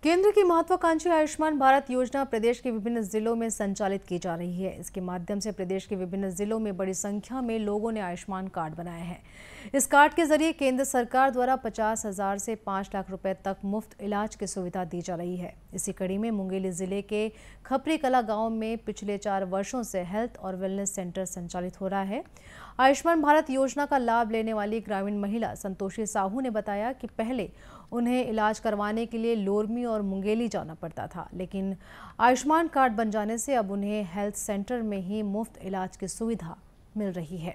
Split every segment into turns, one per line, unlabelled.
केंद्र की महत्वाकांक्षी आयुष्मान भारत योजना प्रदेश के विभिन्न जिलों में संचालित की जा रही है। इसके माध्यम से प्रदेश के विभिन्न जिलों में बड़ी संख्या में लोगों ने आयुष्मान कार्ड बनाए हैं। इस कार्ड के जरिए केंद्र सरकार द्वारा 50,000 से 5 लाख रुपए तक मुफ्त इलाज की सुविधा दी जा रही है। इसी कड़ी में मुंगेली जिले के खपरी कला गांव में पिछले 4 वर्षों से हेल्थ और वेलनेस सेंटर संचालित हो रहा है। आयुष्मान भारत योजना का लाभ लेने वाली ग्रामीण महिला संतोषी साहू ने बताया कि पहले उन्हें इलाज करवाने के लिए लोरमी और मुंगेली जाना पड़ता था, लेकिन आयुष्मान कार्ड बन जाने से अब उन्हें हेल्थ सेंटर में ही मुफ्त इलाज की सुविधा मिल रही है।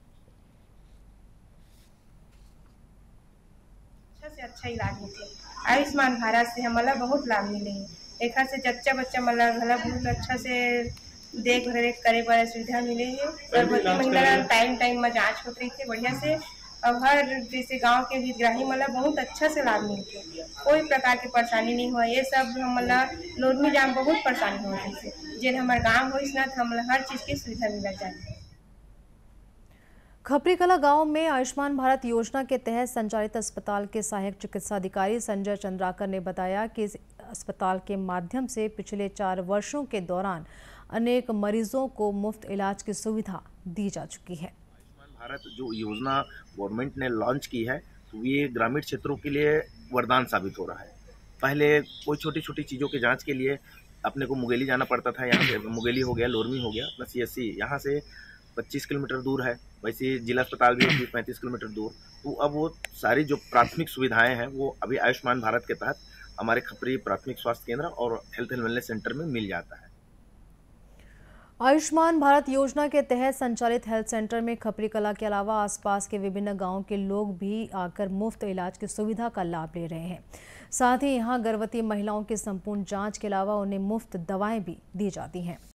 अच्छा से अच्छा इलाज होते आयुष्मान भारत से हमला बहुत लाभ मिले हैं। एक से जच्चा बच्चा मतलब बहुत अच्छा से देख रेख करे पर सुविधा मिले है। गर्भवती महिला टाइम में जांच होती रही थे बढ़िया से। अब हर जैसे गांव के हितग्राही मतलब बहुत अच्छा से लाभ मिलते, कोई प्रकार की परेशानी नहीं हुआ। ये सब मतलब लोरमी जाम बहुत परेशानी हो जैसे जिन हमारे गाँव हो ना तो हम हर चीज़ की सुविधा मिल जाती है।
खपरी कला गांव में आयुष्मान भारत योजना के तहत संचालित अस्पताल के सहायक चिकित्सा अधिकारी संजय चंद्राकर ने बताया कि इस अस्पताल के माध्यम से पिछले 4 वर्षों के दौरान अनेक मरीजों को मुफ्त इलाज की सुविधा दी जा चुकी है।
आयुष्मान भारत जो योजना गवर्नमेंट ने लॉन्च की है, तो ये ग्रामीण क्षेत्रों के लिए वरदान साबित हो रहा है। पहले कोई छोटी छोटी चीज़ों के जांच के लिए अपने को मुंगेली जाना पड़ता था। यहाँ से मुंगेली हो गया, लोरमी हो गया, अपना CSC यहाँ से 25 किलोमीटर दूर है। वैसे जिला अस्पताल भी 35 किलोमीटर दूर। तो अब वो सारी जो प्राथमिक सुविधाएं हैं वो अभी आयुष्मान भारत के तहत हमारे खपरी प्राथमिक स्वास्थ्य केंद्र और हेल्थ एंड वेलनेस सेंटर में मिल जाता है।
आयुष्मान भारत योजना के तहत संचालित हेल्थ सेंटर में खपरी कला के अलावा आसपास के विभिन्न गांवों के लोग भी आकर मुफ्त इलाज की सुविधा का लाभ ले रहे हैं। साथ ही यहां गर्भवती महिलाओं की संपूर्ण जांच के अलावा उन्हें मुफ्त दवाएं भी दी जाती हैं।